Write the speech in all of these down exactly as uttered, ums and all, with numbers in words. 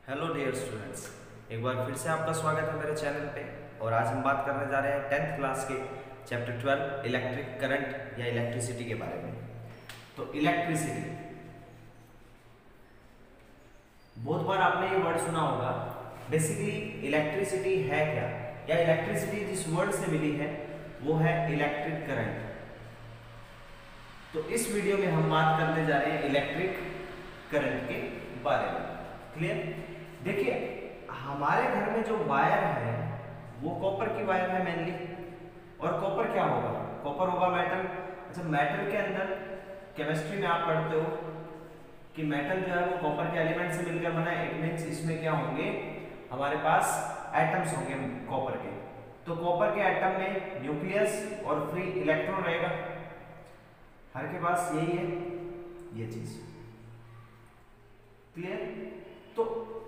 Hello dear students, एक बार फिर से आपका स्वागत है मेरे चैनल पे। और आज हम बात करने जा रहे हैं टेंथ क्लास के चैप्टर ट्वेल्व इलेक्ट्रिक करंट या इलेक्ट्रिसिटी के बारे में। तो इलेक्ट्रिसिटी, बहुत बार आपने ये वर्ड सुना होगा। बेसिकली इलेक्ट्रिसिटी है क्या, या इलेक्ट्रिसिटी जिस वर्ड से मिली है वो है इलेक्ट्रिक करंट। तो इस वीडियो में हम बात करने जा रहे हैं इलेक्ट्रिक करंट के बारे में। क्लियर? देखिए, हमारे घर में जो वायर है वो कॉपर की वायर है मेनली। और कॉपर क्या होगा? कॉपर होगा मेटल। अच्छा, मेटल के अंदर केमिस्ट्री में आप पढ़ते हो कि मेटल जो है वो कॉपर के एलिमेंट से मिलकर बना है। इट मींस इसमें क्या होंगे, हमारे पास एटम्स होंगे कॉपर के। तो कॉपर के एटम में न्यूक्लियस और फ्री इलेक्ट्रॉन रहेगा। हर के पास यही है ये चीज। क्लियर? तो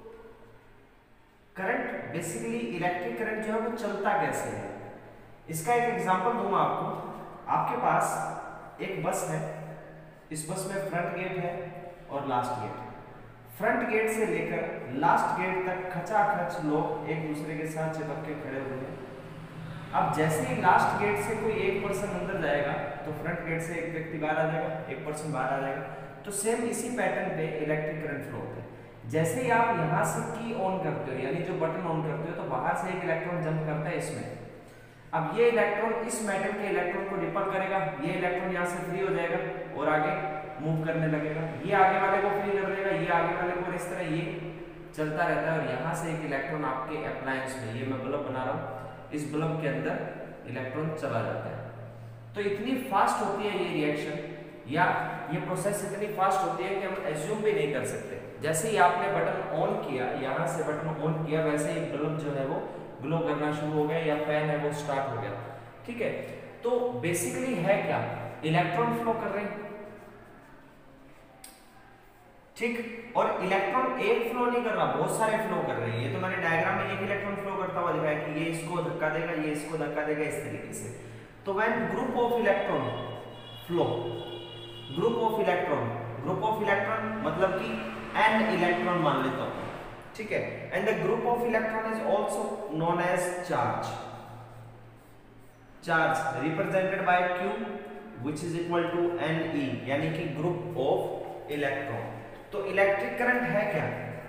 करंट, बेसिकली इलेक्ट्रिक करंट जो है वो चलता कैसे है, इसका एक एग्जांपल दूंगा आपको। आपके पास एक बस है, इस बस में फ्रंट गेट है और लास्ट गेट। फ्रंट गेट से लेकर लास्ट गेट तक खचाखच लोग एक दूसरे के साथ चिपक के खड़े हुए हैं। अब जैसे ही लास्ट गेट से कोई एक पर्सन अंदर जाएगा तो फ्रंट गेट से एक व्यक्ति बाहर आ जाएगा, एक पर्सन बाहर आ जाएगा। तो सेम इसी पैटर्न पे इलेक्ट्रिक करंट फ्लो होता है। जैसे ही आप यहाँ से की ऑन करते हो, यानी जो बटन ऑन करते हो, तो बाहर से एक इलेक्ट्रॉन जंप करता है इसमें। अब ये इलेक्ट्रॉन इस मेटल के इलेक्ट्रॉन को रिपल करेगा, ये इलेक्ट्रॉन यहाँ से फ्री हो जाएगा और आगे मूव करने लगेगा। ये आगे वाले को फ्री कर देगा, ये आगे वाले को, इस तरह ये चलता रहता है। और यहाँ से एक इलेक्ट्रॉन आपके अप्लायंस में, ये मैं बल्ब बना रहा हूँ, इस बल्ब के अंदर इलेक्ट्रॉन चला जाता है। तो इतनी फास्ट होती है ये रिएक्शन, या ये प्रोसेस इतनी फास्ट होती है कि हम एज्यूम भी नहीं कर सकते। जैसे ही आपने बटन ऑन किया, यहाँ से बटन ऑन किया, वैसे ही बल्ब जो है वो ग्लो करना शुरू हो गया, या फैन है वो स्टार्ट हो गया। ठीक है? तो बेसिकली है क्या, इलेक्ट्रॉन फ्लो कर रहे हैं। ठीक? और इलेक्ट्रॉन एक फ्लो नहीं कर रहा, बहुत सारे फ्लो कर रहे हैं। ये तो मैंने डायग्राम में एक इलेक्ट्रॉन फ्लो करता हुआ दिखाया कि ये इसको धक्का देगा, ये इसको धक्का देगा, इस तरीके से। तो when group of electron flow, group of electron, group of electron मतलब कि एन इलेक्ट्रॉन मान लेता हूं। ठीक है? And the group of electron is also known as charge. Charge represented by Q which is equal to n e, यानी कि group of electron. तो इलेक्ट्रिक करंट है क्या?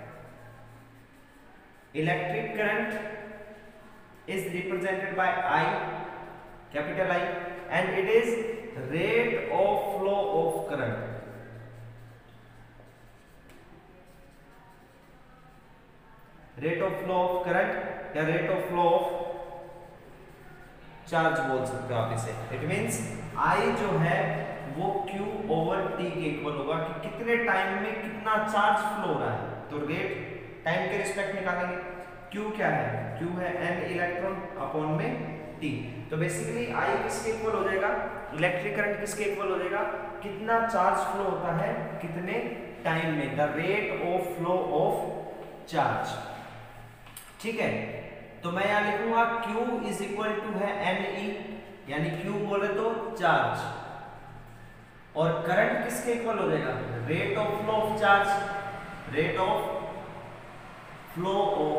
Electric current is represented by I, capital I, and it is rate of flow of current. Rate of flow of current या rate of flow of charge बोल सकते हो आप इसे। It means I जो है वो Q ओवर T के इक्वल होगा कि कितने टाइम में कितना चार्ज फ्लो हो रहा है। तो रेट टाइम के रिस्पेक्ट निकालेंगे। Q क्या है? Q है n इलेक्ट्रॉन अपॉन में T। तो बेसिकली I किसके इक्वल हो जाएगा, इलेक्ट्रिक करंट किसके इक्वल हो जाएगा, कितना चार्ज फ्लो होता है कितने टाइम में, the rate of flow of charge. ठीक है? तो मैं यहां लिखूंगा Q इज इक्वल टू है एन ई, यानी Q बोले तो चार्ज, और करंट किसके इक्वल हो जाएगा, rate of flow of charge, rate of flow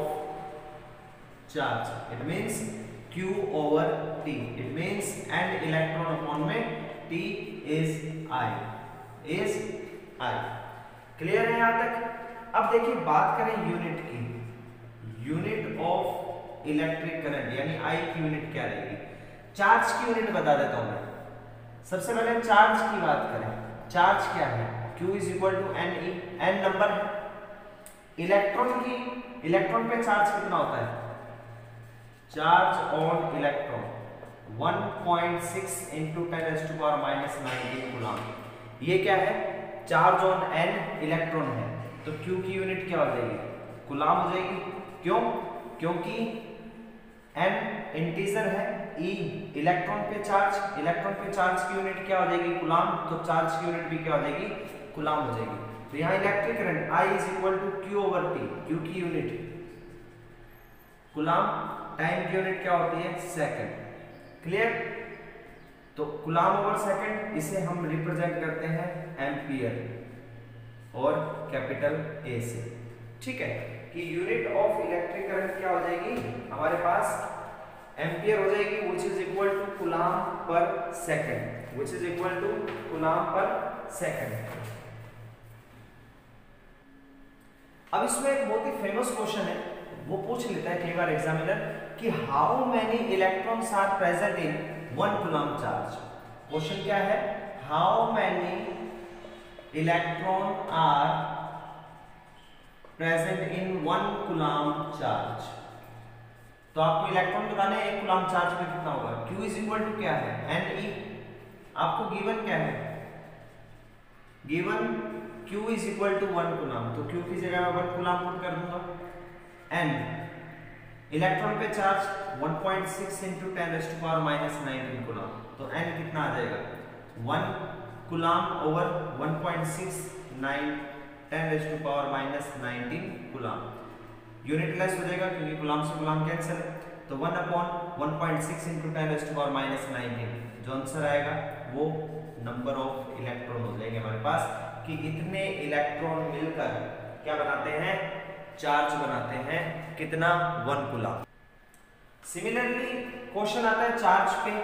of charge. It means Q over T। It means n electron upon में T is I, is I। Clear है यहां तक? अब देखिए, बात करें यूनिट की। यूनिट ऑफ इलेक्ट्रिक करंट यानी I की यूनिट क्या रहेगी? चार्ज की यूनिट बता देता हूं मैं। सबसे पहले चार्ज की बात करें। चार्ज क्या है? Q is equal to n e, n number है। इलेक्ट्रॉन की, इलेक्ट्रॉन पे चार्ज कितना होता है? Charge on electron one point six into ten raised to power minus nineteen coulomb. ये क्या है? चार्ज ऑन एन इलेक्ट्रॉन है। तो Q की यूनिट क्या हो जाएगी? कूलम हो जाएगी। क्यों? क्योंकि n इंटीजर है, e इलेक्ट्रॉन पे चार्ज, इलेक्ट्रॉन पे चार्ज की यूनिट क्या हो जाएगी? कूलम। तो चार्ज की यूनिट भी क्या हो जाएगी? कूलम हो जाएगी। तो यहाँ electric current I is equal to Q over T। Q की यूनिट कूलम, टाइम की यूनिट क्या होती है? सेकंड। क्लियर? तो कूलम ओवर सेकंड, इसे हम रिप्रेजेंट करते हैं एम्पियर और कैपिटल A से। ठीक है? कि यूनिट ऑफ इलेक्ट्रिक करंट क्या हो जाएगी हमारे पास एम्पियर हो जाएगी, which is equal to coulomb per second, which is equal to coulomb per second. अब इसमें एक बहुत ही फेमस क्वेश्चन है, वो पूछ लेता है कई बार एग्जामिनर कि how many electrons are present in one coulomb charge. Question क्या है, how many electron are present in one coulomb charge. तो आपको इलेक्ट्रॉन बताने हैं एक कूलाम चार्ज में कितना होगा। Q इज इक्वल टू क्या है, एन ई। आपको गिवन क्या है, given Q is equal to one coulomb, तो Q की जगह मैं वन कूलाम पुट कर दूंगा। एन इलेक्ट्रॉन पे charge one point six into ten raise to power minus nineteen coulomb, तो N कितना आ जाएगा, one coulomb over one point six nine ten raise to power minus nineteen coulomb. Unit less हो जाएगा क्योंकि coulomb से coulomb cancel है, तो one upon one point six into ten raise to power minus nineteen, जो answer आएगा वो number of electron हो जाएंगे हमारे पास कि इतने इलेक्ट्रॉन मिलकर क्या बनाते हैं, चार्ज बनाते हैं, कितना, वन कूलाम। सिमिलरली क्वेश्चन आता है चार्ज पे,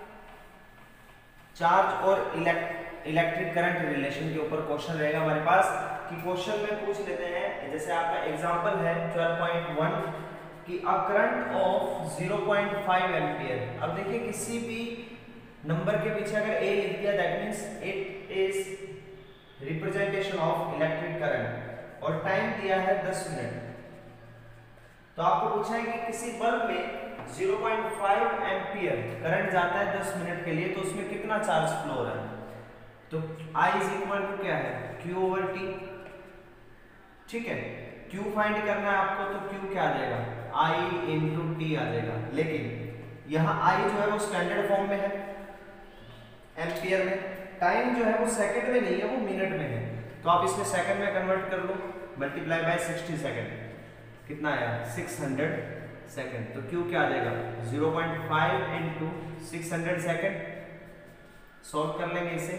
चार्ज और इलेक्ट्रिक करंट रिलेशन के ऊपर क्वेश्चन रहेगा हमारे पास कि क्वेश्चन में पूछ लेते हैं, जैसे आपका एग्जांपल है ट्वेल्व पॉइंट वन कि a current of zero point five ampere. अब देखिए किसी भी नंबर के पीछे अगर A लिख दिया that means it is representation of electric current और टाइम दिया है दस मिनट। तो आपको पूछा है कि किसी बल्ब में zero point five ampere current जाता है दस मिनट के लिए, तो उसमें कितना चार्ज फ्लो हो रहा है। तो I इज इक्वल टू क्या है, Q ओवर T। ठीक है, Q फाइंड करना है आपको, तो Q क्या आ जाएगा, I इंटू टी आ जाएगा। लेकिन यहाँ I जो है वो स्टैंडर्ड फॉर्म में है एम्पियर में, टाइम जो है वो सेकंड में नहीं है, वो मिनट में है, तो आप इसमें सेकंड में कन्वर्ट कर लो, मल्टीप्लाई बाय सिक्सटी सेकंड, कितना आया, सिक्स हंड्रेड सेकंड। तो Q क्या आ जाएगा, zero point five into six hundred second. Solve कर लेंगे इसे,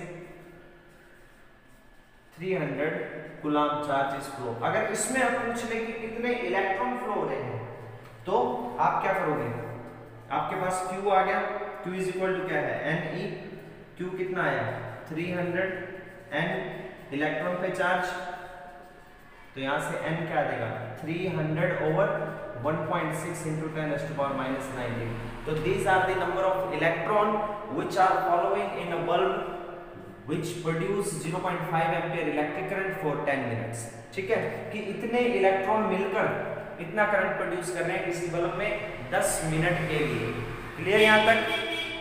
three hundred coulomb charge is flow. अगर इसमें आप पूछ ले कि कितने इलेक्ट्रॉन फ्लो हो रहे हैं, तो आप क्या करोगे, आपके पास Q आ गया, Q इज इक्वल टू क्या है, एन ई। Q कितना आया, थ्री हंड्रेड, N इलेक्ट्रॉन पे चार्ज, तो यहां से N क्या देगा, three hundred over one point six into ten raised to power minus nineteen. तो these are the number of electron which are following in a bulb which produce zero point five ampere electric current for ten minutes। ठीक है, कि इतने electron मिलकर इतना current produce कर रहे हैं किसी बल्ब में दस मिनट के लिए। क्लियर यहां तक।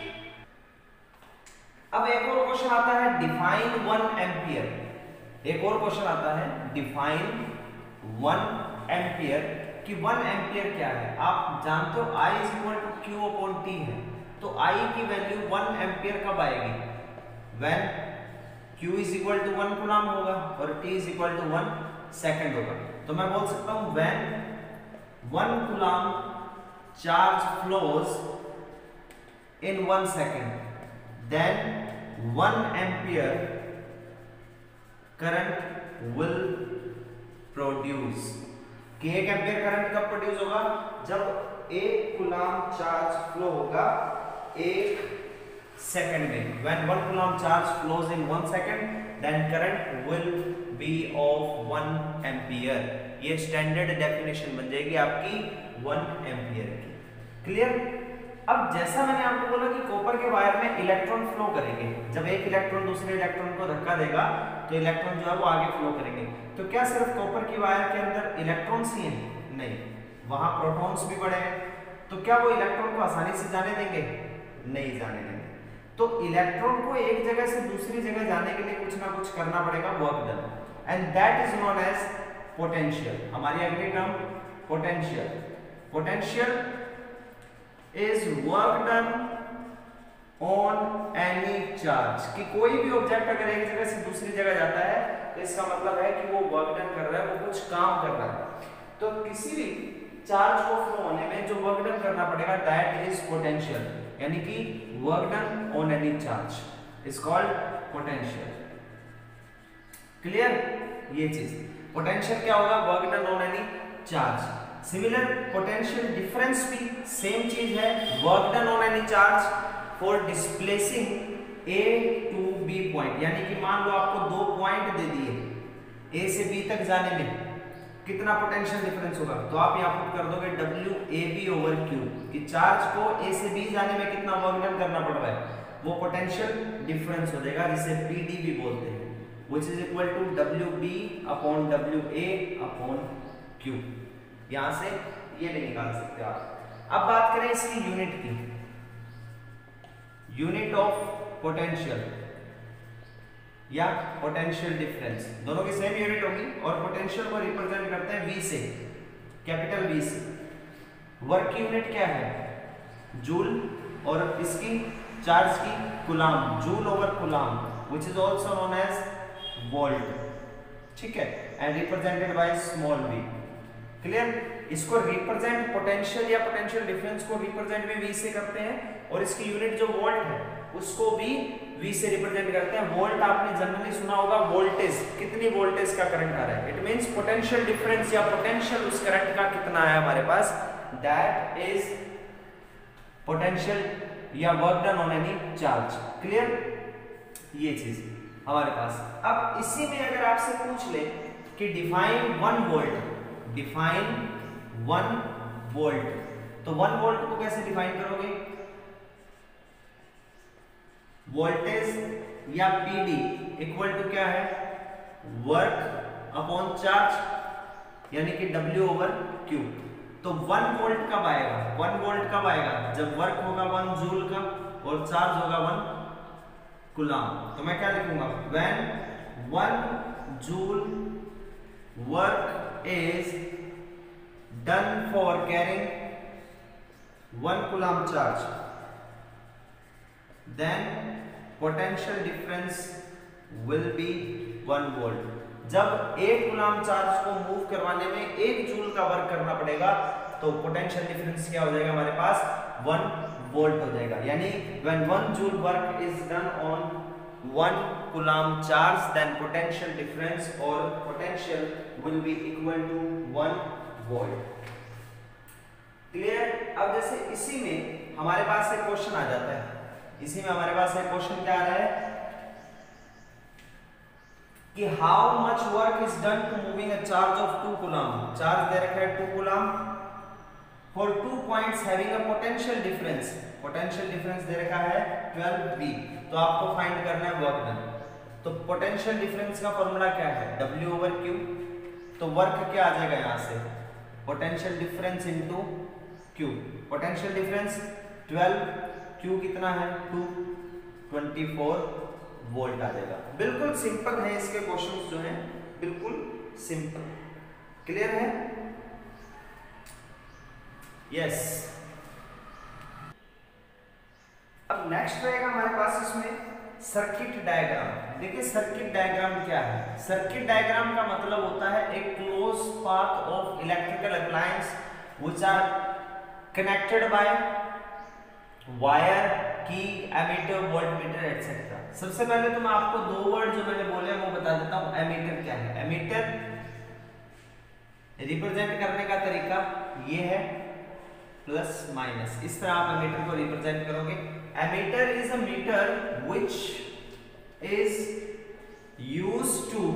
अब एक और क्वेश्चन आता है, डिफाइन वन एम्पियर। एक और क्वेश्चन आता है, डिफाइन वन एम्पियर, कि वन एम्पियर क्या है। आप जानते हो I is equal to Q upon T है, तो I की वैल्यू वन एम्पियर कब आएगी, when Q is equal to one coulomb होगा और T is equal to one second होगा। तो मैं बोल सकता हूं when one coulomb charge flows in one second then one ampere current will produce. कि एक एम्पियर करंट कब प्रोड्यूस होगा, जब एक कूलम चार्ज फ्लो होगा एक सेकंड में। When one coulomb charge flows in one second then current will be of one ampere. ये स्टैंडर्ड डेफिनेशन बन जाएगी आपकी वन एम्पियर की। क्लियर। अब जैसा मैंने आपको बोला कि कॉपर के वायर में इलेक्ट्रॉन फ्लो करेंगे, जब एक इलेक्ट्रॉन दूसरे इलेक्ट्रॉन को धक्का देगा तो इलेक्ट्रॉन जो है वो आगे फ्लो करेंगे। तो क्या सिर्फ कॉपर की वायर के अंदर इलेक्ट्रॉन्स ही हैं? नहीं, वहां प्रोटॉन्स भी पड़े हैं। तो क्या वो इलेक्ट्रॉन को आसानी से जाने देंगे? नहीं जाने देंगे। तो इलेक्ट्रॉन को एक जगह से दूसरी जगह जाने के लिए कुछ ना कुछ करना पड़ेगा, work done, and that is known as potential. हमारी अगली term potential. Potential is work done on any charge. कि कोई भी ऑब्जेक्ट अगर एक जगह से दूसरी जगह जाता है तो इसका मतलब है कि वो वर्क डन कर रहा है, वो कुछ काम कर रहा है। तो किसी भी चार्ज को फ्लो होने में जो वर्क डन करना पड़ेगा दैट इज पोटेंशियल, यानी कि work done on any charge is called potential. Clear. ये चीज पोटेंशियल क्या होगा, work done on any charge. Similar potential difference भी सेम चीज है, work done on any charge for displacing A to B point, यानी कि मान लो आपको दो पॉइंट दे दिए, ए से बी तक जाने में कितना पोटेंशियल डिफरेंस होगा, तो आप यहाँ पुट कर दोगे W A B over Q, कि चार्ज को ए से बी जाने में कितना वर्क डन करना पड़ रहा है, वो पोटेंशियल डिफरेंस हो जाएगा, जिसे पी डी भी बोलते हैं, which is equal to W B upon W A upon Q. यहां से ये नहीं निकाल सकते आप। अब बात करें इसकी यूनिट की, यूनिट ऑफ पोटेंशियल या पोटेंशियल डिफरेंस, दोनों की सेम यूनिट होगी और पोटेंशियल को रिप्रेजेंट करते हैं वी से, कैपिटल वी से। वर्क की यूनिट क्या है, जूल, और इसकी चार्ज की coulomb, joule over coulomb, which is also known as volt, ठीक है, and represented by small v। Clear? इसको रिप्रेजेंट पोटेंशियल या पोटेंशियल डिफरेंस को रिप्रेजेंट भी v से करते हैं, और इसकी यूनिट जो वोल्ट है उसको भी v से रिप्रेजेंट करते हैं। वोल्ट आपने जनरली सुना होगा वोल्टेज, कितनी वोल्टेज का करंट आ रहा है, इट मींस पोटेंशियल डिफरेंस या पोटेंशियल उस करंट का कितना है हमारे पास, दैट इज पोटेंशियल या work done on any charge. Clear? ये चीज हमारे पास। अब इसी में अगर आपसे पूछ ले कि define one volt, define one volt, तो वन वोल्ट को कैसे डिफाइन करोगे, वोल्टेज या पीडी इक्वल टू क्या है, वर्क अपॉन चार्ज, यानी कि डब्ल्यू ओवर क्यू। तो वन वोल्ट कब आएगा, वन वोल्ट कब आएगा, जब वर्क होगा वन जूल का और चार्ज होगा वन कूलाम। तो मैं क्या लिखूंगा, when one joule work is done for carrying one coulomb charge, then potential difference will be one volt. जब एक कूलाम चार्ज को मूव करवाने में एक जूल का वर्क करना पड़ेगा, तो पोटेंशियल डिफरेंस क्या हो जाएगा हमारे पास, वन वोल्ट हो जाएगा। यानी when one joule work is done on one coulomb charge, then potential difference or potential will be equal to one volt। Clear? अब जैसे इसी में हमारे पास एक क्वेश्चन आ जाता है, इसी में हमारे पास एक क्वेश्चन क्या आ रहा है कि how much work is done to moving a charge of two coulomb, charge दे रखा है two coulomb for two points having a potential difference, potential difference दे रखा है ट्वेल्व b, तो आपको फाइंड करना है वर्क डन। तो पोटेंशियल डिफरेंस का फॉर्मूला क्या है, w ओवर q, तो वर्क क्या आ जाएगा यहाँ से, potential difference into q, potential difference twelve, q कितना है टू, ट्वेंटी फोर वोल्ट आ जाएगा। बिल्कुल सिंपल है, इसके क्वेश्चंस जो हैं बिल्कुल सिंपल। क्लियर है? Yes yes. अब नेक्स्ट रहेगा हमारे पास इसमें सर्किट डायग्राम। देखिए सर्किट डायग्राम क्या है, सर्किट डायग्राम का मतलब होता है एक close path of electrical appliance which are connected by wire, key, ammeter, voltmeter et cetera. सबसे पहले तो मैं आपको दो वर्ड जो मैंने बोले वो बता देता हूं। एमीटर क्या है, एमीटर रिप्रेजेंट करने का तरीका ये है प्लस माइनस, इस तरह आप एमीटर को रिप्रेजेंट करोगे। Ammeter is a meter which is used to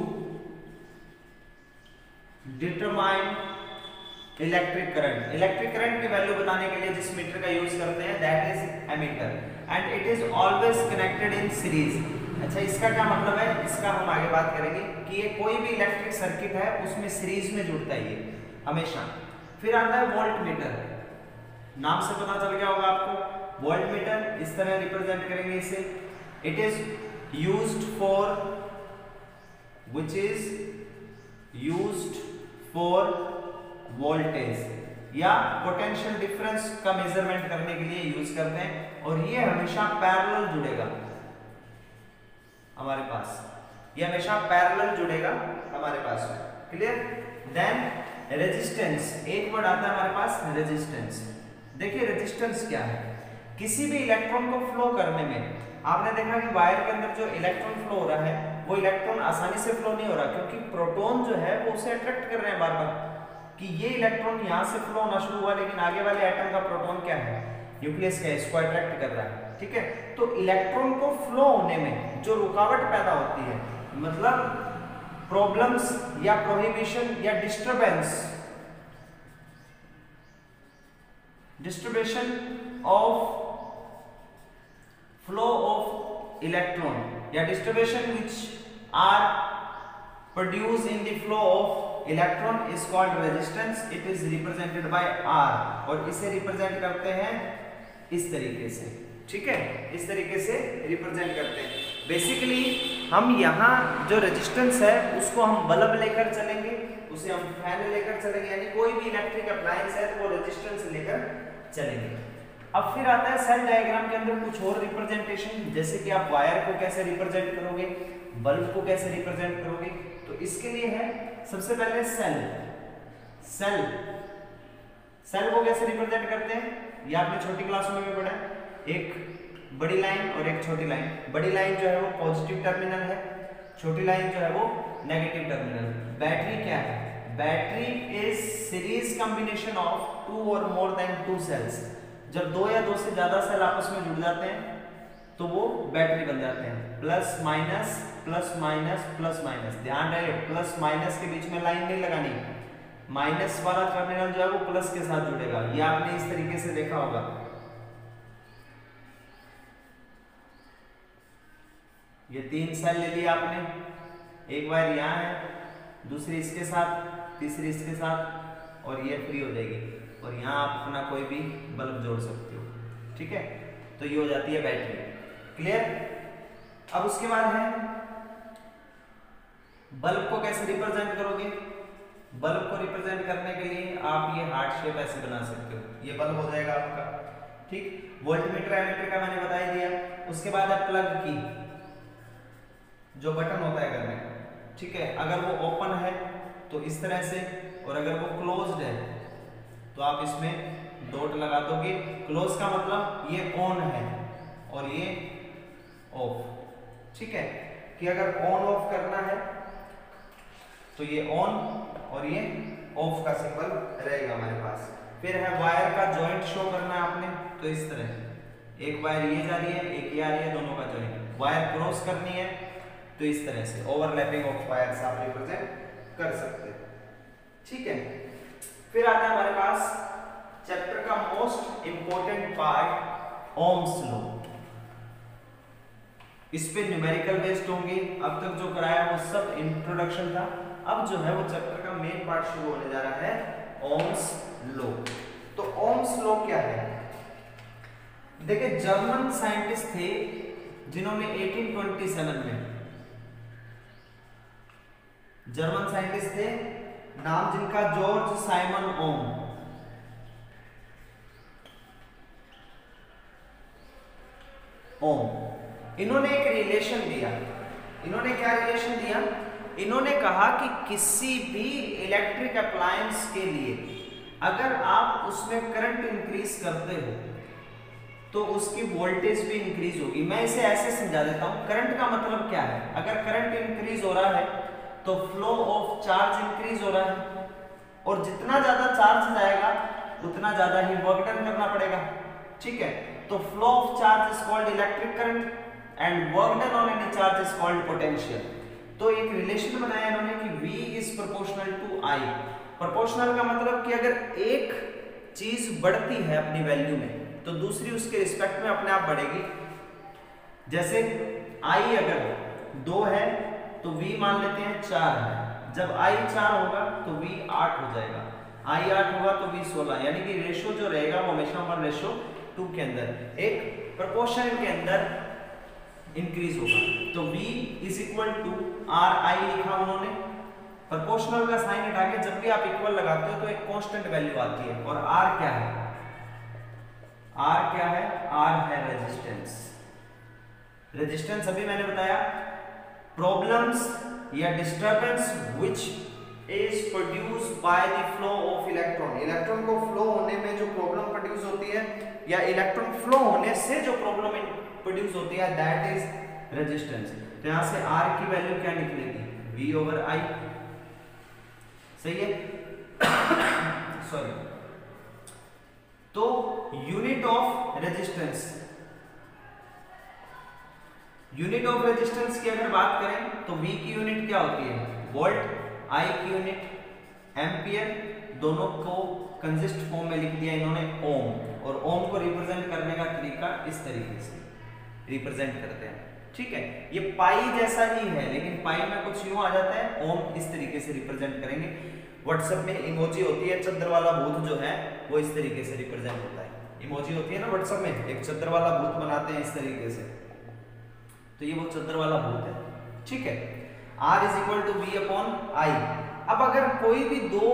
determine electric current. Electric current की वैल्यू बताने के लिए जिस मीटर का यूज करते हैं that is ammeter, and it is always connected in series. अच्छा, इसका क्या मतलब है, इसका हम आगे बात करेंगे कि ये कोई भी इलेक्ट्रिक सर्किट है उसमें सीरीज में जुड़ता है ये हमेशा। फिर आता है वोल्टमीटर, नाम से पता चल गया होगा आपको, वोल्टमीटर इस तरह रिप्रेजेंट करेंगे इसे। It is used for, which is used for voltage या पोटेंशियल डिफरेंस का मेजरमेंट करने के लिए यूज करते हैं, और ये हमेशा पैरेलल जुड़ेगा हमारे पास, ये हमेशा पैरेलल जुड़ेगा हमारे पास। क्लियर? देन रेजिस्टेंस, एक वर्ड आता है हमारे पास रेजिस्टेंस। देखिए रेजिस्टेंस क्या है, किसी भी इलेक्ट्रॉन को फ्लो करने में आपने देखा कि वायर के अंदर जो इलेक्ट्रॉन फ्लो हो रहा है वो इलेक्ट्रॉन आसानी से फ्लो नहीं हो रहा, क्योंकि प्रोटॉन जो है वो उसे अट्रैक्ट कर रहे हैं बार बार। कि ये इलेक्ट्रॉन यहाँ से फ्लो होना शुरू हुआ, लेकिन आगे वाले एटम का प्रोटॉन क्या है, न्यूक्लियस का, इसको अट्रैक्ट कर रहा है। ठीक है, तो इलेक्ट्रॉन को फ्लो होने में जो रुकावट पैदा होती है, मतलब प्रॉब्लम्स या प्रोहिबिशन या disturbance, distribution of flow of electron या distribution which are produce in the flow of electron is called resistance. It is represented by R, और इसे रिप्रेजेंट करते हैं इस तरीके से। ठीक है, इस तरीके से रिप्रेजेंट करते हैं। बेसिकली हम यहाँ जो रेजिस्टेंस है उसको हम बल्ब लेकर चलेंगे, उसे हम फैन लेकर चलेंगे, यानी कोई भी इलेक्ट्रिक अप्लायंस है तो वो रेजिस्टेंस लेकर चलेंगे। अब फिर आता है सेल डायग्राम के अंदर कुछ और रिप्रेजेंटेशन, जैसे कि आप वायर को कैसे रिप्रेजेंट करोगे, बल्ब को कैसे रिप्रेजेंट करोगे। तो इसके लिए है सबसे पहले सेल। सेल सेल को कैसे रिप्रेजेंट करते हैं, ये आपने छोटी क्लासों में भी पढ़ा है, एक बड़ी लाइन और एक छोटी लाइन। बड़ी लाइन जो है वो पॉजिटिव टर्मिनल है, छोटी लाइन जो है वो नेगेटिव टर्मिनल। बैटरी क्या है, battery is series combination of two और मोर देन टू सेल्स। जब दो या दो से ज्यादा सेल आपस में जुड़ जाते हैं तो वो बैटरी बन जाते हैं। Plus minus plus minus plus minus, ध्यान रहे प्लस माइनस के बीच में लाइन नहीं लगानी, माइनस वाला टर्मिनल जो है वो प्लस के साथ जुड़ेगा। ये आपने इस तरीके से देखा होगा। ये तीन सेल ले लिया आपने, एक वायर यहाँ है, दूसरी इसके साथ, तीसरी इसके साथ, और ये फ्री हो जाएगी, और यहाँ आप अपना कोई भी बल्ब जोड़ सकते हो। ठीक है, तो ये हो जाती है बैटरी। क्लियर। अब उसके बाद है बल्ब को कैसे रिप्रेजेंट करोगे। बल्ब को रिप्रेजेंट करने के लिए आप ये हार्ट शेप ऐसे बना सकते हो, ये बल्ब हो जाएगा आपका। ठीक, वोल्टमीटर एमीटर का मैंने बता ही दिया। उसके बाद है प्लग की, जो बटन होता है घर में। ठीक है, अगर वो ओपन है तो इस तरह से, और अगर वो क्लोज्ड है तो आप इसमें डॉट लगा दोगे। क्लोज का मतलब ये ऑन है और ये ऑफ। ठीक है, कि अगर ऑन ऑफ करना है तो ये ऑन और ये ऑफ का सिंबल रहेगा हमारे पास। फिर है वायर का जॉइंट शो करना है आपने, तो इस तरह एक वायर ये जा रही है, एक ये आ रही है, दोनों का जॉइंट। वायर क्रॉस करनी है तो इस तरह से ओवरलैपिंग ऑफ वायर्स आप रिप्रेजेंट कर सकते हैं। ठीक है, फिर आता है हमारे पास चैप्टर का most important part, Ohm's law. इस पे न्यूमेरिकल बेस्ड होंगे। अब तक जो कराया वो सब इंट्रोडक्शन था। अब जो है वो चैप्टर का मेन पार्ट शुरू होने जा रहा है, ओम्स लॉ। तो ओम्स लॉ क्या है, देखिए जर्मन साइंटिस्ट थे जिन्होंने अठारह सौ सत्ताईस में, जर्मन साइंटिस्ट थे, नाम जिनका जॉर्ज साइमन ओम। ओम इन्होंने एक रिलेशन दिया। इन्होंने क्या रिलेशन दिया, इन्होंने कहा कि किसी भी इलेक्ट्रिक अप्लायंस के लिए अगर आप उसमें करंट इंक्रीज करते हो तो उसकी वोल्टेज भी इंक्रीज होगी। मैं इसे ऐसे समझा देता हूं। करंट का मतलब क्या है, अगर करंट इंक्रीज हो रहा है तो फ्लो ऑफ चार्ज इंक्रीज हो रहा है, और जितना ज्यादा चार्ज जाएगा उतना ज्यादा ही वर्क डन करना पड़ेगा। ठीक है, तो flow of charge is called electric current and work done on any charge is called potential. तो एक रिलेशन बनाया इन्होंने कि V is proportional to I। Proportional का मतलब कि अगर एक चीज बढ़ती है अपनी वैल्यू में तो दूसरी उसके रिस्पेक्ट में अपने आप बढ़ेगी। जैसे I अगर दो है तो V मान लेते हैं चार है, जब I चार होगा तो V आठ हो जाएगा, I आठ होगा तो V सोलह, यानी कि रेशो जो रहेगा वो हमेशा वन रेशो टू के अंदर एक प्रोपोर्शन के अंदर इंक्रीज होगा। तो V is equal to R I लिखा उन्होंने। प्रोपोर्शनल का साइन हटा के जब भी आप इक्वल लगाते हो तो एक कांस्टेंट वैल्यू आती है। और R क्या है, R क्या है, R है रेजिस्टेंस। रेजिस्टेंस अभी मैंने बताया, प्रॉब्लम्स या disturbance which is produced by the flow of electron. Electron को फ्लो होने में जो प्रॉब्लम प्रोड्यूस होती है या इलेक्ट्रॉन फ्लो होने से जो प्रॉब्लम प्रोड्यूस होती है, दैट इज रेजिस्टेंस। तो यहां से R की वैल्यू क्या निकलेगी, V ओवर I। सही है। सॉरी, तो unit of resistance, unit of resistance की अगर बात करें तो V की यूनिट क्या होती है? वोल्ट, I की यूनिट एम्पियर, दोनों को कंसिस्ट फॉर्म में लिख दिया इन्होंने ओम, और ओम को रिप्रेजेंट करने का तरीका इस तरीके से रिप्रेजेंट करते हैं, ठीक है। ये पाई जैसा ही है, लेकिन पाई में कुछ यूं आ जाता है, ओम इस तरीके से रिप्रेजेंट करेंगे। व्हाट्सएप में इमोजी होती है, चंद्र वाला भूत जो है वो इस तरीके से रिप्रेजेंट होता है। इमोजी होती है ना व्हाट्सएप में, एक चंद्र वाला भूत बनाते हैं इस तरीके से, तो ये वो चंद्र वाला भूत है, ठीक है। R is equal to V upon I. अब अगर कोई भी दो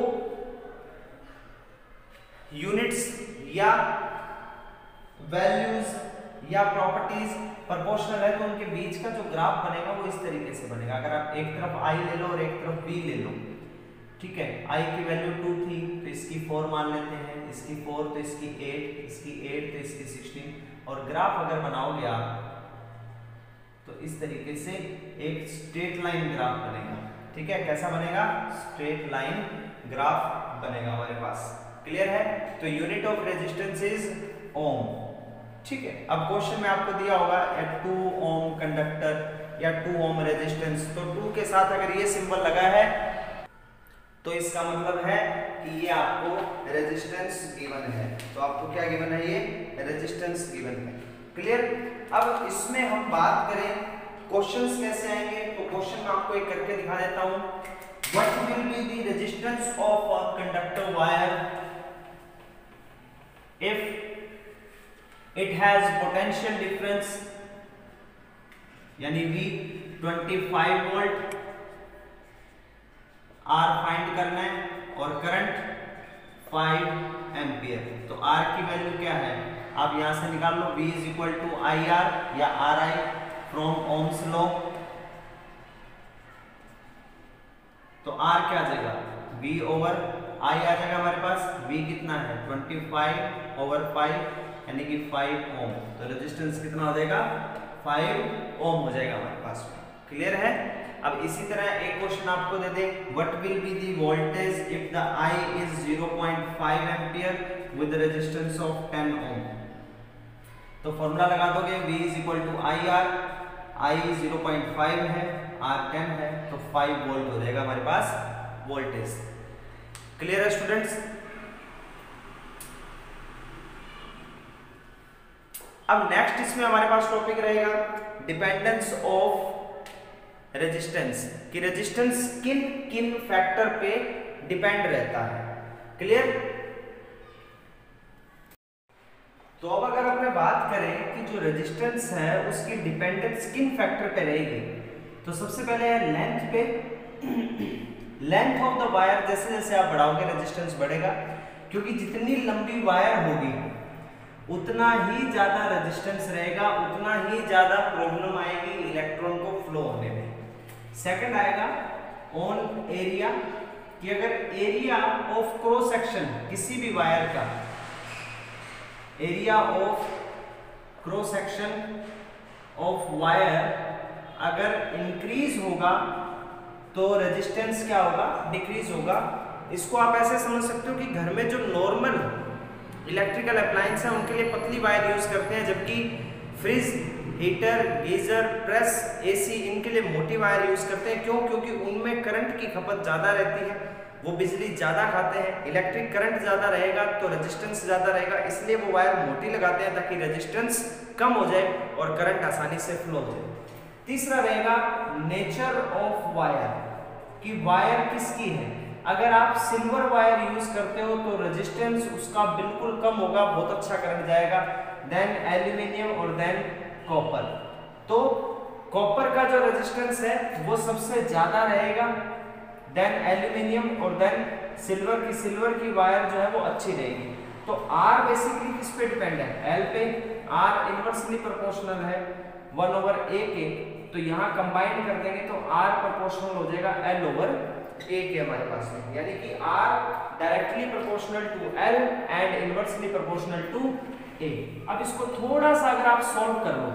यूनिट्स या वैल्यूज या प्रॉपर्टीज प्रोपोर्शनल है तो उनके बीच का जो ग्राफ बनेगा वो इस तरीके से बनेगा। अगर आप एक तरफ I ले लो और एक तरफ B ले लो, ठीक है, I की वैल्यू टू थी तो इसकी फोर मान लेते हैं, इसकी फोर तो इसकी एट, इसकी एट तो इसकी सिक्सटीन, और ग्राफ अगर बनाओगे आप तो इस तरीके से एक स्ट्रेट लाइन ग्राफ बनेगा, ठीक है। कैसा बनेगा? स्ट्रेट लाइन ग्राफ बनेगा हमारे पास, क्लियर है। तो unit of resistance is ohm, ठीक है। अब क्वेश्चन में आपको दिया होगा एट टू ओम कंडक्टर या टू ओम रेजिस्टेंस, तो टू के साथ अगर ये सिंबल लगा है तो इसका मतलब है कि ये आपको रेजिस्टेंस गिवन है, तो आपको क्या गिवन है? ये रेजिस्टेंस गिवन है, क्लियर। अब इसमें हम बात करें क्वेश्चंस कैसे आएंगे, तो क्वेश्चन में आपको एक करके दिखा देता हूं। What will be the resistance of a conductor wire if it has potential difference, यानी V पच्चीस वोल्ट, R फाइंड करना है, और करंट फाइव एम्पियर। तो R की वैल्यू क्या है आप यहां से निकाल लो, V is equal to I R या R I from Ohm's law. तो R क्या आ जाएगा? V ओवर I आ जाएगा हमारे पास। V कितना है? पच्चीस ओवर फाइव, यानी कि फाइव ओम। तो रेजिस्टेंस कितना हो जाएगा? फाइव ओम हो जाएगा हमारे पास, क्लियर है। अब इसी तरह एक क्वेश्चन आपको दे दे, what will be the voltage if the I is zero point five ampere with resistance of ten ohm. तो फॉर्मूला लगा दोगे, V is equal to I R, I zero point five है, R टेन है, तो five volt हो जाएगा हमारे पास वोल्टेज, क्लियर है स्टूडेंट्स। अब नेक्स्ट इसमें हमारे पास टॉपिक रहेगा डिपेंडेंस ऑफ रेजिस्टेंस, कि रेजिस्टेंस किन किन फैक्टर पे डिपेंड रहता है, क्लियर। तो अब अगर अपने बात करें कि जो रेजिस्टेंस है उसकी डिपेंडेंस किन फैक्टर पे रहेगी, तो सबसे पहले है लेंथ पे। लेंथ ऑफ द वायर, जैसे जैसे आप बढ़ाओगे रेजिस्टेंस बढ़ेगा, क्योंकि जितनी लंबी वायर होगी उतना ही ज्यादा रेजिस्टेंस रहेगा, उतना ही ज्यादा प्रॉब्लम आएगी इलेक्ट्रॉन को फ्लो होने में। सेकंड आएगा ऑन एरिया, कि अगर एरिया ऑफ क्रॉस सेक्शन किसी भी वायर का, area of cross section of wire अगर इंक्रीज होगा तो रेजिस्टेंस क्या होगा? डिक्रीज होगा। इसको आप ऐसे समझ सकते हो कि घर में जो नॉर्मल इलेक्ट्रिकल अप्लायंस है उनके लिए पतली वायर यूज करते हैं, जबकि fridge, heater, geyser, press, AC इनके लिए मोटी वायर यूज करते हैं। क्यों? क्योंकि उनमें करंट की खपत ज्यादा रहती है, वो बिजली ज्यादा खाते हैं, इलेक्ट्रिक करंट ज्यादा रहेगा तो रेजिस्टेंस ज्यादा रहेगा, इसलिए वो वायर मोटी लगाते हैं ताकि रेजिस्टेंस कम हो जाए और करंट आसानी से फ्लो हो जाए। तीसरा रहेगा नेचर ऑफ वायर, कि वायर किसकी है। अगर आप सिल्वर वायर यूज करते हो तो रेजिस्टेंस उसका बिल्कुल कम होगा, बहुत अच्छा करंट जाएगा। देन एल्यूमिनियम और देन कॉपर। तो कॉपर का जो रेजिस्टेंस है वो सबसे ज्यादा रहेगा, देन एल्यूमिनियम, और देन सिल्वर की सिल्वर की वायर जो है वो अच्छी रहेगी। तो R बेसिकली किस पे डिपेंड है? L पे। R इनवर्सली प्रोपोर्शनल है वन ओवर ए के, तो यहाँ कंबाइन कर देंगे तो R प्रोपोर्शनल हो जाएगा L ओवर ए के हमारे पास में, यानी कि R directly proportional to L and inversely proportional to A। अब इसको थोड़ा सा अगर आप सॉल्व कर लो,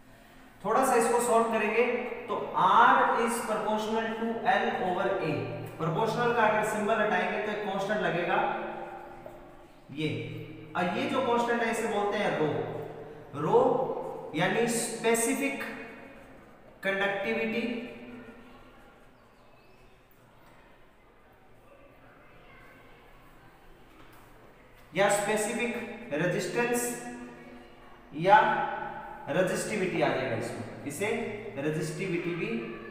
थोड़ा सा इसको सॉल्व करेंगे तो R is proportional to L over A। प्रोपोर्शनल का अगर सिंबल हटाएंगे तो एक कांस्टेंट लगेगा ये, और ये जो कांस्टेंट है इसे बोलते हैं रो। रो यानी स्पेसिफिक कंडक्टिविटी या स्पेसिफिक रेजिस्टेंस या रेजिस्टिविटी आ जाएगा इसमें, इसे रेजिस्टिविटी भी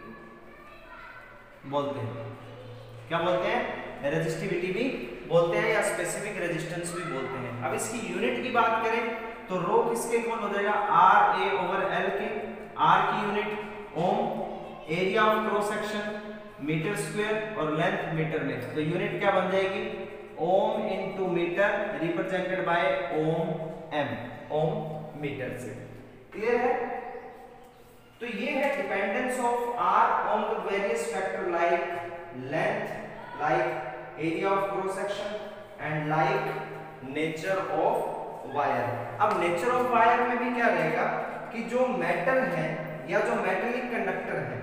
बोलते हैं। क्या बोलते हैं? रेजिस्टिविटी भी बोलते हैं या स्पेसिफिक रेजिस्टेंस भी बोलते हैं। अब इसकी यूनिट की बात करें तो रो किसके इक्वल हो जाएगा? आर ए ओवर एल के। आर की unit ohm, area of cross section meter square और लेंथ मीटर में, तो यूनिट क्या बन जाएगी? Ohm into meter represented by ohm M, ohm meter से। क्लियर है? तो ये है dependence of R on the various factor like length, like area of cross section and like nature of wire. अब नेचर ऑफ वायर में भी क्या रहेगा कि जो मेटल है या जो मेटेलिक कंडक्टर है,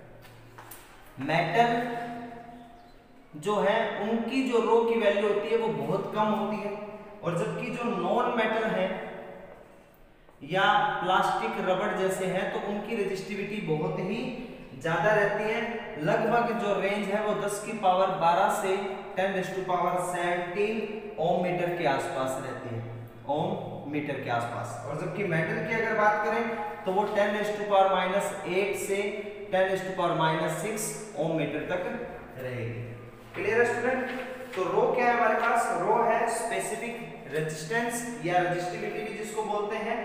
मेटल जो है उनकी जो रो की वैल्यू होती है वो बहुत कम होती है, और जबकि जो नॉन मेटल है या प्लास्टिक रबड़ जैसे हैं तो उनकी रेजिस्टिविटी बहुत ही ज्यादा रहती है। लगभग जो रेंज है वो दस की पावर बारह से टेन रेज़ टू पावर सत्रह ओम मीटर के आसपास रहती है, ओम मीटर के आसपास। और जबकि मेटल की अगर बात करें तो वो ten raise to power minus eight से ten raise to power minus six ohm meter तक रहेगी। क्लियर है स्टूडेंट? तो रो क्या है हमारे पास? रो है स्पेसिफिक रेजिस्टेंस या रेजिस्टिविटी भी जिसको बोलते हैं।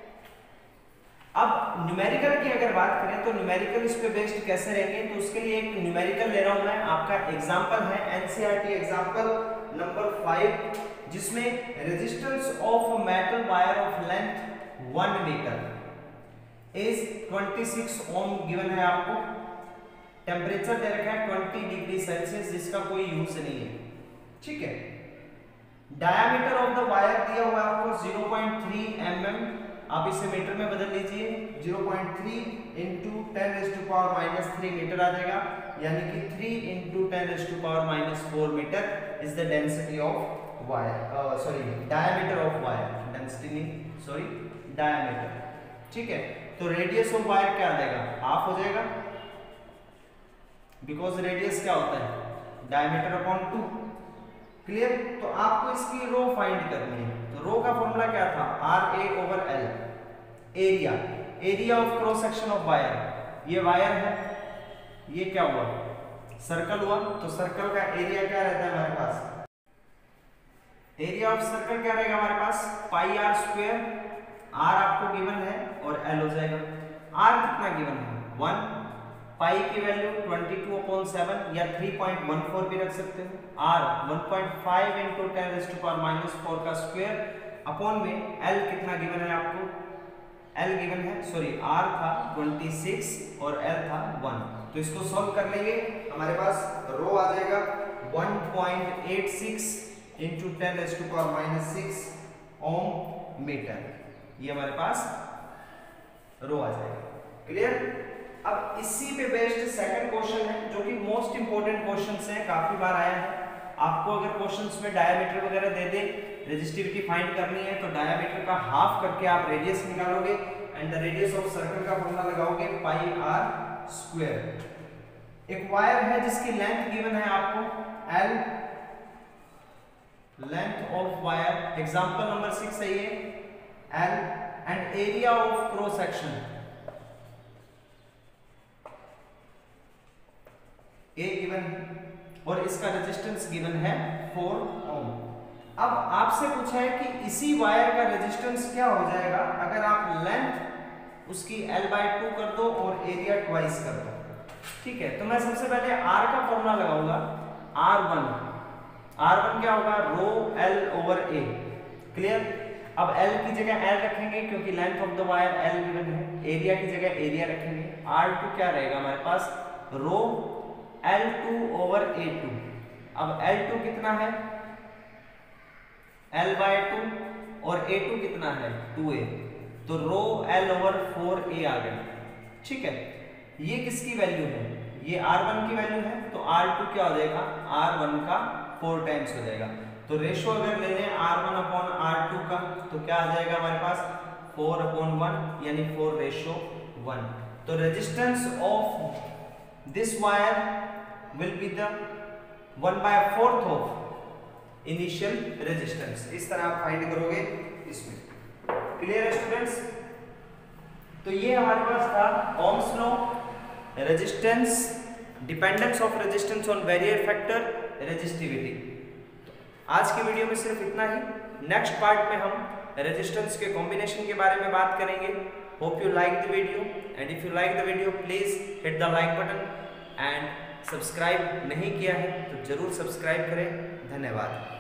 अब न्यूमेरिकल की अगर बात करें तो न्यूमेरिकल इस पे बेस्ड कैसे रहेंगे, तो उसके लिए एक न्यूमेरिकल ले रहा हूं मैं। आपका एग्जांपल है एनसीईआरटी एग्जांपल नंबर फाइव, जिसमें resistance of metal wire of length one meter is छब्बीस ओम गिवन है आपको। टेम्परेचर दे रखा है ट्वेंटी डिग्री सेल्सियस, जिसका कोई यूज नहीं है, ठीक है। डायामीटर ऑफ द वायर दिया हुआ है आपको zero point three m m, आप इसे मीटर में बदल लीजिए, zero point three into ten raise to power minus three metre आ जाएगा, यानी कि three into ten raise to power minus four metre is the density of wire, sorry diameter of wire, density नहीं sorry diameter, ठीक है। तो radius of wire क्या आ जाएगा? हाफ हो जाएगा, बिकॉज रेडियस क्या होता है? Diameter upon two. क्लियर? तो आपको इसकी रो फाइंड करनी है, तो रो का फॉर्मूला क्या था? R A over L. Area, area of cross section of wire, ये वायर है, ये क्या हुआ? सर्कल हुआ, तो सर्कल का एरिया क्या रहता है हमारे पास? एरिया ऑफ सर्कल क्या रहेगा हमारे पास? Pi R square. आर आपको गिवन है और एल हो जाएगा। आर कितना गिवन है? वन। पाई की value twenty two upon seven या थ्री पॉइंट वन फोर भी रख सकते हो। R one point five into ten raise to power minus four का स्क्वायर अपॉन में एल कितना गिवन है आपको? एल गिवन है, सॉरी आर था ट्वेंटी सिक्स और एल था वन। तो इसको सॉल्व कर लेंगे, हमारे पास रो आ जाएगा one point eight six into ten raise to power minus six ohm metre, ये हमारे पास रो आ जाएगा। क्लियर? अब इसी पे बेस्ड सेकंड क्वेश्चन है जो कि मोस्ट इंपोर्टेंट क्वेश्चंस है, काफी बार आया है। आपको अगर क्वेश्चंस में डायमीटर वगैरह दे दे, रेजिस्टिविटी फाइंड करनी है, तो डायमीटर का हाफ करके आप रेडियस निकालोगे and the radius of circle का फॉर्मूला लगाओगे पाई आर स्क्वायर। एक वायर है जिसकी लेंथ गिवन है आपको L, length of wire example number six है ये L, and area of cross section A given है और इसका रेजिस्टेंस गिवन है फोर ओम। अब आपसे पूछा है कि इसी वायर का रेजिस्टेंस क्या हो जाएगा अगर आप लेंथ उसकी L बाय टू कर दो और एरिया ट्वाइस कर दो, ठीक है। तो मैं सबसे पहले R का फॉर्मूला लगाऊंगा, आर वन। आर वन क्या होगा? Rho L over A। क्लियर? अब L की जगह L रखेंगे क्योंकि length of the wire L given है, एरिया की जगह एरिया रखेंगे। आर टू क्या रहेगा हमारे पास? Rho L two over A two. अब एल टू कितना है? L बाय टू और ए टू कितना है? टू ए, तो rho L over four A आ गया, ठीक है। ये किसकी वैल्यू है? ये आर वन की वैल्यू है तो आर टू क्या हो जाएगा, आर वन का फोर टाइम्स हो जाएगा। तो रेशो अगर ले लें R one upon R two का तो क्या आ जाएगा हमारे पास फोर अपॉन वन यानी फोर रेशो वन। तो resistance of this wire will be the one by fourth of initial resistance. इस तरह आप फाइंड करोगे इसमें। क्लियर है स्टूडेंट्स? तो ये हमारे पास था Ohm's law, resistance, dependence of resistance on barrier factor, resistivity. आज की वीडियो में सिर्फ इतना ही। नेक्स्ट पार्ट में हम रेजिस्टेंस के कॉम्बिनेशन के बारे में बात करेंगे। Hope you like the video and if you like the video please hit the like button and subscribe नहीं किया है तो जरूर सब्सक्राइब करें। धन्यवाद।